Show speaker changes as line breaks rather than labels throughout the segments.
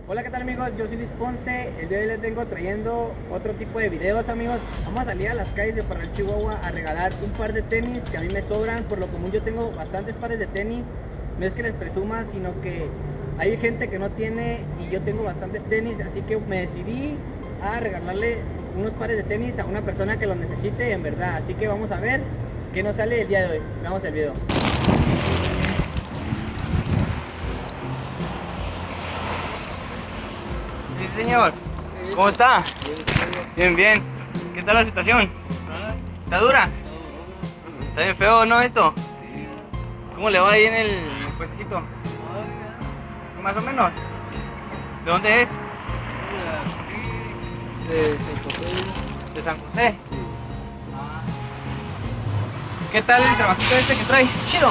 Hola, ¿qué tal amigos? Yo soy Luis Ponce. El día de hoy les vengo trayendo otro tipo de videos, amigos. Vamos a salir a las calles de Parral, Chihuahua a regalar un par de tenis que a mí me sobran. Por lo común yo tengo bastantes pares de tenis. No es que les presuma, sino que hay gente que no tiene y yo tengo bastantes tenis. Así que me decidí a regalarle unos pares de tenis a una persona que los necesite en verdad. Así que vamos a ver qué nos sale el día de hoy. Veamos el video.
Sí, señor. ¿Cómo está? Bien, bien. ¿Qué tal la situación? ¿Está dura? ¿Está bien feo, no, esto? ¿Cómo le va ahí en el puestecito? Más o menos. ¿De dónde es?
De San José.
De San José. ¿Qué tal el trabajito este que trae? Chido.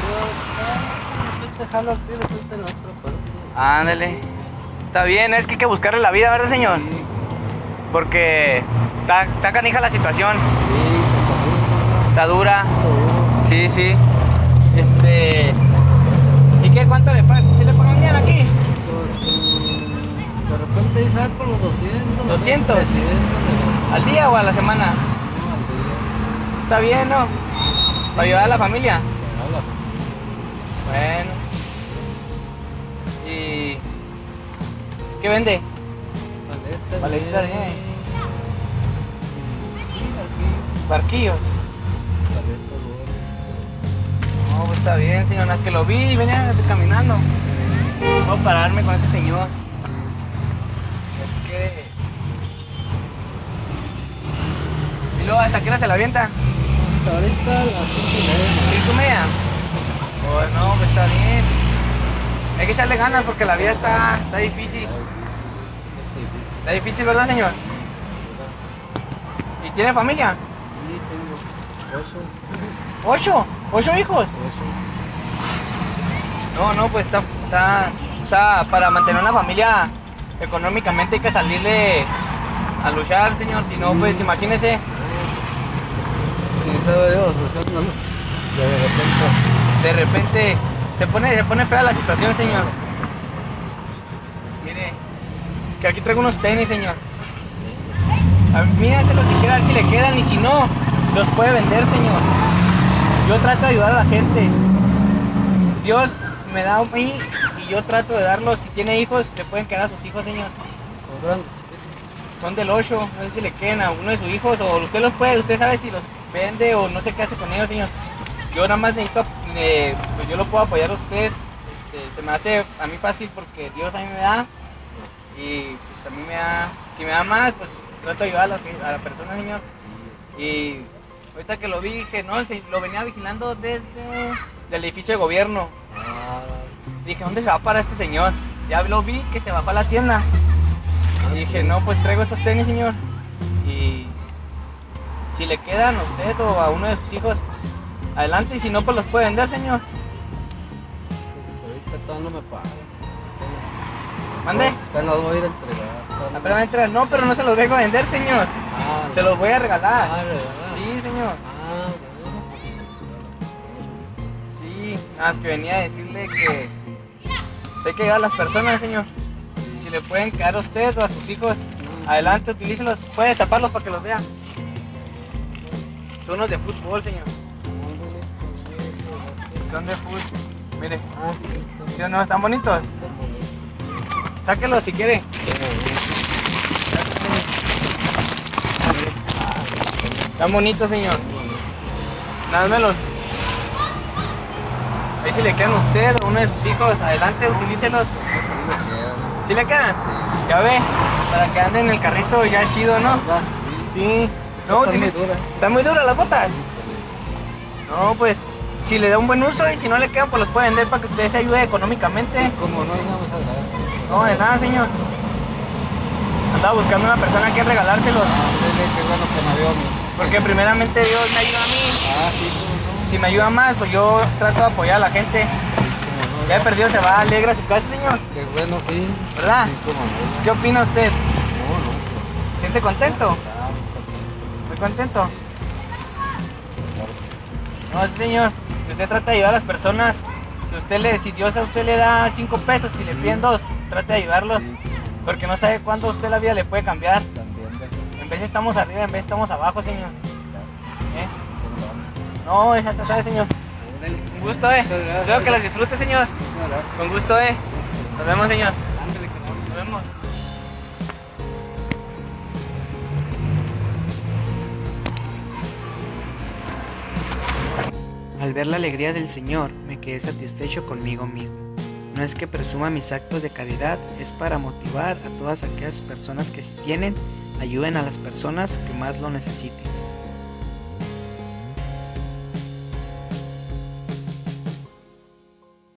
Jalo aquí, de repente en la otra parte.
Ándale. Está bien, es que hay que buscarle la vida, ¿verdad, señor?
Sí,
Porque está canija la situación.
sí,
Está dura.
todo.
Sí, sí. ¿Y qué? ¿Cuánto le pagan? ¿Sí le pagan bien aquí?
Pues, de repente ahí saco los 200.
200.
300
¿Al día o a la semana?
al
Está bien, ¿no? Para ayudar a la familia.
día. Hola.
Bueno. ¿Y qué vende?
Paletas.
Paletitas,
bien.
bien.
Sí, aquí.
Barquillos.
Paletas, bolas.
No, pues está bien, señor. Es que lo vi y venía caminando. Voy a pararme con ese señor. Es que... ¿Y luego hasta qué hora se la avienta?
Ahorita a las 5:30.
¿5:30? Pues no, pues está bien. Hay que echarle ganas porque la vida está difícil. Está difícil, ¿verdad, señor? ¿Y tiene familia?
Sí, tengo
8. 8 hijos.
8.
No, pues está, o sea, para mantener una familia económicamente hay que salirle a luchar, señor. Si no, pues imagínese.
Sí, sabe Dios, o sea, no,
De repente se pone fea la situación, señor. Mire, que aquí traigo unos tenis, señor. Mírenselos si quiere, a ver si le quedan y si no, los puede vender, señor. Yo trato de ayudar a la gente. Dios me da a mí y yo trato de darlos. Si tiene hijos, le pueden quedar a sus hijos, señor.
son grandes.
Son del 8, no sé si le queden a uno de sus hijos o usted los puede, usted sabe si los vende o no sé qué hace con ellos, señor. Yo nada más necesito, pues yo lo puedo apoyar a usted. Se me hace a mí fácil porque Dios a mí me da y pues a mí me da, si me da más, pues trato de ayudar a la persona, señor. Y ahorita que lo vi dije, no, lo venía vigilando desde el edificio de gobierno.
Ah,
Dije, ¿dónde se va para este señor? Ya lo vi que se va para la tienda. Y dije, no, pues traigo estos tenis, señor. Y si le quedan a usted o a uno de sus hijos, adelante. Y si no, pues los puede vender, señor.
ahorita todavía no me pagan.
Mande.
Apenas los voy a ir a entregar.
Apenas va a entrar. No, pero no se los vengo a vender, señor.
Ah,
Se los voy a regalar.
Ah, ¿verdad?
Sí, señor.
Ah, bueno.
Sí, nada más que venía a decirle que hay que ayudar a las personas, señor. Si le pueden quedar a usted o a sus hijos, adelante, utilícelos. Puede taparlos para que los vean. Son unos de fútbol, señor. Son de fútbol. Mire,
Ah, sí,
¿sí o no? ¿Están bonitos? Sáquelos si quiere. Están bonitos, señor. Dámelos. Ahí si le quedan a usted o uno de sus hijos, adelante, utilícelos. ¿Sí le quedan? Ya ve, para que anden en el carrito ya chido, ¿no? Sí. No,
Están muy duras.
¿Están muy duras las botas? No, pues, si le da un buen uso y si no le quedan, pues los puede vender para que usted se ayude económicamente.
Como no íbamos a gastar.
No, de nada, señor. Andaba buscando una persona a quien regalárselos.
Qué bueno que me vio a mí.
Porque primeramente Dios me ayuda a mí.
Ah, sí, como
Si me ayuda más, pues yo trato de apoyar a la gente.
no.
Ya de perdido se va alegre a su casa, señor.
Qué bueno, sí.
¿Verdad?
Sí, como no.
¿Qué opina usted?
No, no, pues.
¿Se siente contento?
Está muy contento.
¿Muy contento? No, sí, señor. Si usted trata de ayudar a las personas, Si Dios a usted le da 5 pesos, si le piden 2, trate de ayudarlos.
Sí,
Porque no sabe cuándo a usted la vida le puede cambiar.
también,
En vez estamos arriba, en vez estamos abajo, señor. ¿Eh?
sí,
No, ya se sabe, señor.
órale.
Un gusto,
Muchas gracias.
Espero que las disfrute, señor.
Muchas gracias.
Con gusto, Nos vemos, señor.
Ándale, carnal.
Nos vemos. Al ver la alegría del Señor, me quedé satisfecho conmigo mismo. No es que presuma mis actos de caridad, es para motivar a todas aquellas personas que si tienen, ayuden a las personas que más lo necesiten.